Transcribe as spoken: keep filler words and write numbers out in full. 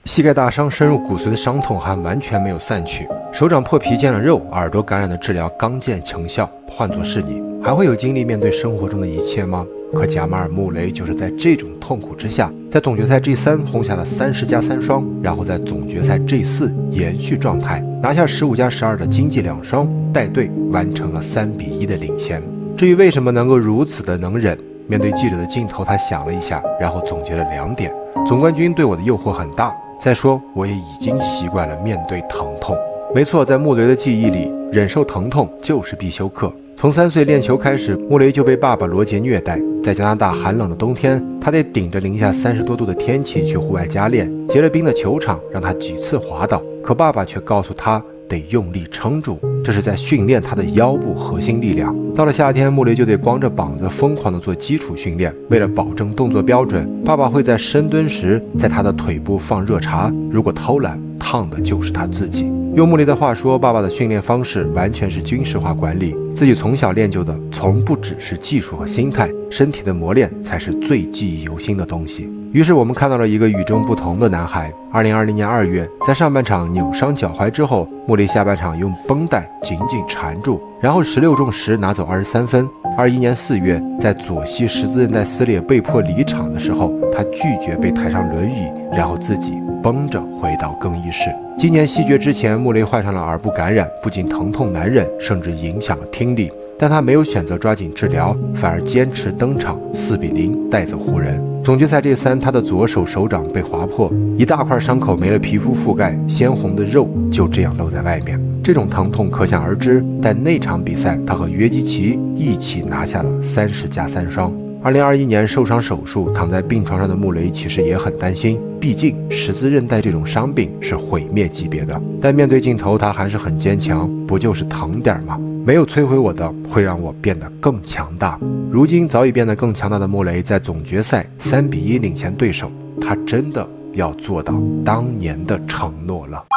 膝盖大伤深入骨髓的伤痛还完全没有散去，手掌破皮见了肉，耳朵感染的治疗刚见成效。换作是你，还会有精力面对生活中的一切吗？可贾马尔·穆雷就是在这种痛苦之下，在总决赛 G 三 轰下了三十加三双，然后在总决赛 G 四 延续状态，拿下十五加十二的经济两双，带队完成了三比一的领先。至于为什么能够如此的能忍，面对记者的镜头，他想了一下，然后总结了两点：总冠军对我的诱惑很大。再说，我也已经习惯了面对疼痛。没错，在穆雷的记忆里，忍受疼痛就是必修课。从三岁练球开始，穆雷就被爸爸罗杰虐待。在加拿大寒冷的冬天，他得顶着零下三十多度的天气去户外加练。结了冰的球场让他几次滑倒，可爸爸却告诉他得用力撑住，这是在训练他的腰部核心力量。到了夏天，穆雷就得光着膀子疯狂地做基础训练。为了保证动作标准，爸爸会在深蹲时在他的腿部放热茶，如果偷懒，烫的就是他自己。用穆雷的话说，爸爸的训练方式完全是军事化管理，自己从小练就的从不只是技术和心态，身体的磨练才是最记忆犹新的东西。于是我们看到了一个与众不同的男孩。二零二零年二月，在上半场扭伤脚踝之后，穆雷下半场用绷带紧紧缠住，然后十六中十拿走二十三分。二一年四月，在左膝十字韧带撕裂被迫离场的时候，他拒绝被抬上轮椅，然后自己绷着回到更衣室。今年西决之前，穆雷患上了耳部感染，不仅疼痛难忍，甚至影响了听力。但他没有选择抓紧治疗，反而坚持登场，四比零带走湖人。总决赛 G 三，他的左手手掌被划破，一大块伤口没了皮肤覆盖，鲜红的肉就这样露在外面。这种疼痛可想而知。但那场比赛，他和约基奇一起拿下了三十加三双。二零二一年受伤手术，躺在病床上的穆雷其实也很担心，毕竟十字韧带这种伤病是毁灭级别的。但面对镜头，他还是很坚强，不就是疼点吗？没有摧毁我的，会让我变得更强大。如今早已变得更强大的穆雷，在总决赛三比一领先对手，他真的要做到当年的承诺了。